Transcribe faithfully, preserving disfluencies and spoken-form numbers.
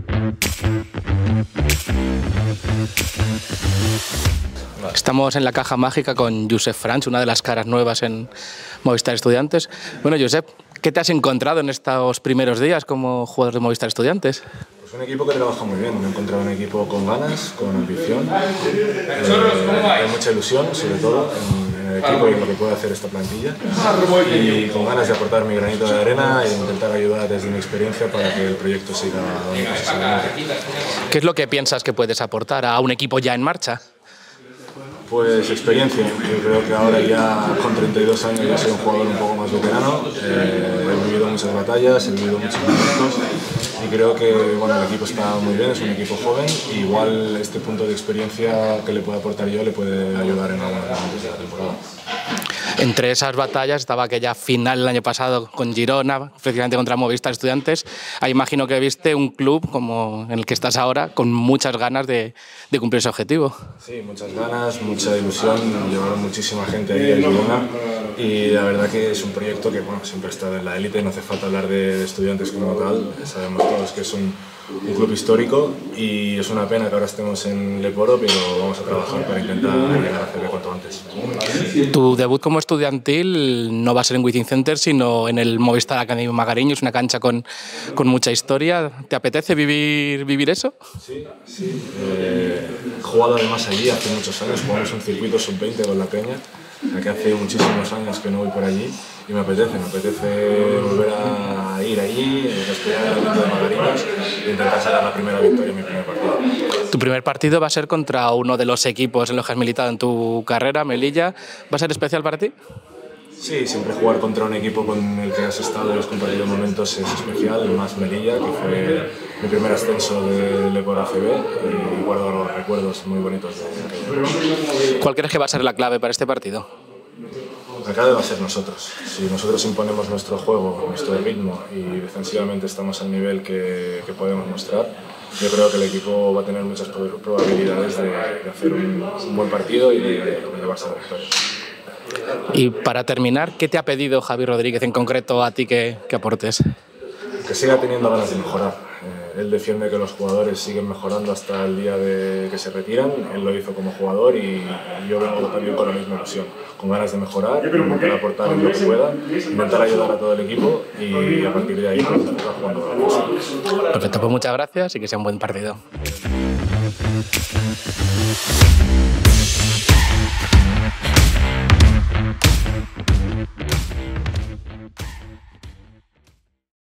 Estamos en la caja mágica con Josep Franch, una de las caras nuevas en Movistar Estudiantes. Bueno, Josep, ¿qué te has encontrado en estos primeros días como jugador de Movistar Estudiantes? Pues un equipo que trabaja muy bien, me he encontrado un equipo con ganas, con ambición, eh, hay mucha ilusión, sobre todo en, en el equipo y en lo que puede hacer esta plantilla, y con ganas de aportar mi granito de arena e intentar ayudar desde mi experiencia para que el proyecto siga dando pasos adelante. ¿Qué es lo que piensas que puedes aportar a un equipo ya en marcha? Pues experiencia, yo creo que ahora ya con treinta y dos años ya soy un jugador un poco más veterano, eh, he vivido muchas batallas, he vivido muchos momentos y creo que bueno, el equipo está muy bien, es un equipo joven y igual este punto de experiencia que le puedo aportar yo le puede ayudar en algunos momentos de la temporada. Entre esas batallas estaba aquella final el año pasado con Girona, precisamente contra Movistar Estudiantes. Ahí imagino que viste un club como en el que estás ahora con muchas ganas de, de cumplir ese objetivo. Sí, muchas ganas, mucha ilusión, llevaron muchísima gente ahí a Girona y la verdad que es un proyecto que bueno, siempre ha estado en la élite, no hace falta hablar de, de Estudiantes como tal, sabemos todos que es un, un club histórico y es una pena que ahora estemos en Leporo, pero vamos a trabajar para intentar llegar a hacerlo cuanto antes. Tu debut como estudiantil no va a ser en Wizzing Center, sino en el Movistar Academy Magariño, es una cancha con, con mucha historia. ¿Te apetece vivir, vivir eso? Sí, sí. Eh, he jugado además allí hace muchos años, jugamos un circuito sub veinte con la Peña, que hace muchísimos años que no voy por allí y me apetece, me apetece volver a ir allí, respirar el viento de Magariños e intentar sacar la primera victoria en mi primer partido. Tu primer partido va a ser contra uno de los equipos en los que has militado en tu carrera, Melilla. ¿Va a ser especial para ti? Sí, siempre jugar contra un equipo con el que has estado y has compartido momentos es especial, más Melilla, que fue mi primer ascenso de Leporo A C B y guardo los recuerdos muy bonitos de aquello. ¿Cuál crees que va a ser la clave para este partido? La clave va a ser nosotros. Si nosotros imponemos nuestro juego, nuestro ritmo y defensivamente estamos al nivel que, que podemos mostrar, yo creo que el equipo va a tener muchas probabilidades de, de hacer un, un buen partido y de, de llevarse la victoria. Y para terminar, ¿qué te ha pedido Javi Rodríguez en concreto a ti que, que aportes? Que siga teniendo ganas de mejorar. Eh, él defiende que los jugadores siguen mejorando hasta el día de que se retiran. Él lo hizo como jugador y yo vengo también con la misma ilusión, con ganas de mejorar, intentar aportar en lo que pueda, intentar ayudar a todo el equipo y a partir de ahí estar jugando. Perfecto, pues muchas gracias y que sea un buen partido.